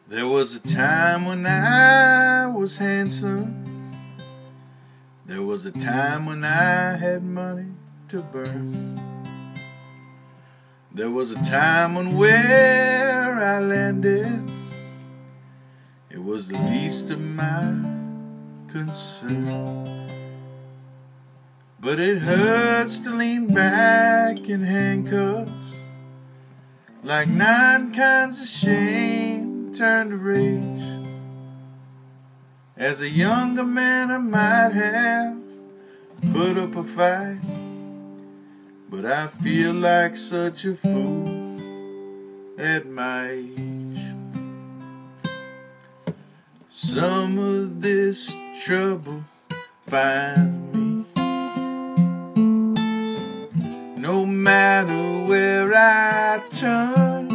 There was a time when I was handsome. There was a time when I had money to burn. There was a time when where I landed, it was the least of my concern. But it hurts to lean back in handcuffs, like 9 kinds of shame turned to rage. As a younger man I might have put up a fight, but I feel like such a fool at my age. Some of this trouble finds me, no matter where I turn.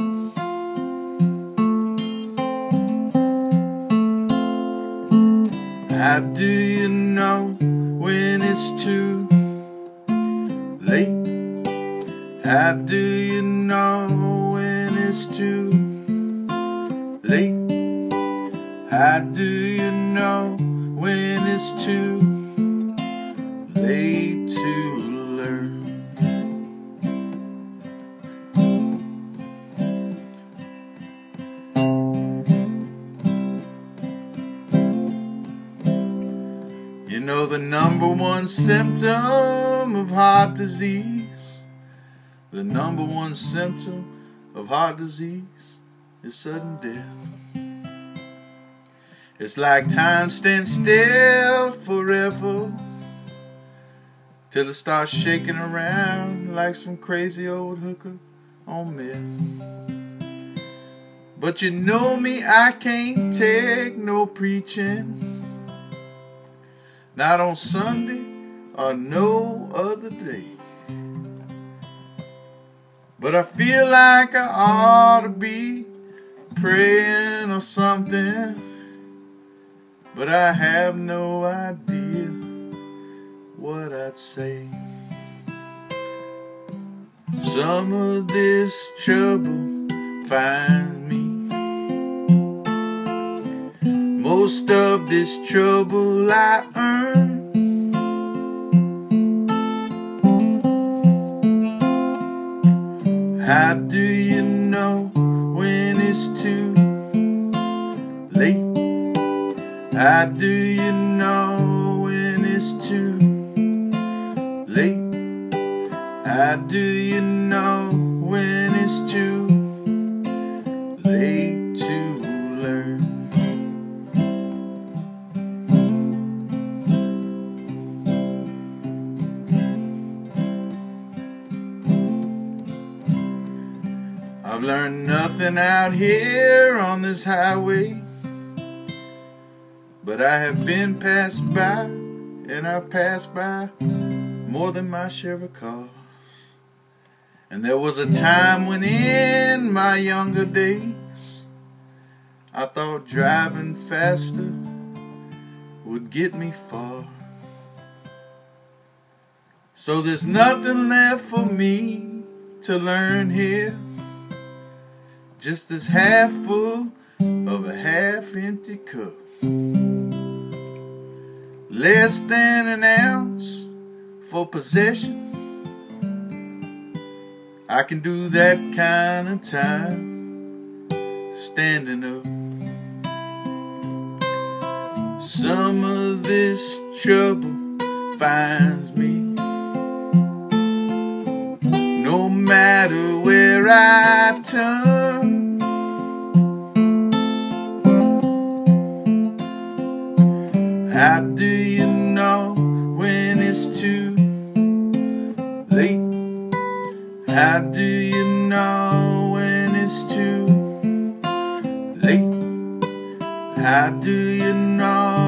How do you know when it's too late? How do you know when it's too late? How do you know when it's too late to learn? You know the number one symptom of heart disease, the number one symptom of heart disease is sudden death. It's like time stands still forever till it starts shaking around like some crazy old hooker on meth. But you know me, I can't take no preaching, not on Sunday or no other day. But I feel like I ought to be praying or something, but I have no idea what I'd say. Some of this trouble finds me, most of this trouble I earn. How do you know when it's too late? How do you know when it's too late? How do you know when it's too late to learn? I've learned nothing out here on this highway, but I have been passed by, and I've passed by more than my share of cars. And there was a time when in my younger days I thought driving faster would get me far. So there's nothing left for me to learn here, just this half full of a half empty cup. Less than an ounce for possession, I can do that kind of time standing up. Some of this trouble finds me, no matter where I turn. How do you know when it's too late? How do you know when it's too late? How do you know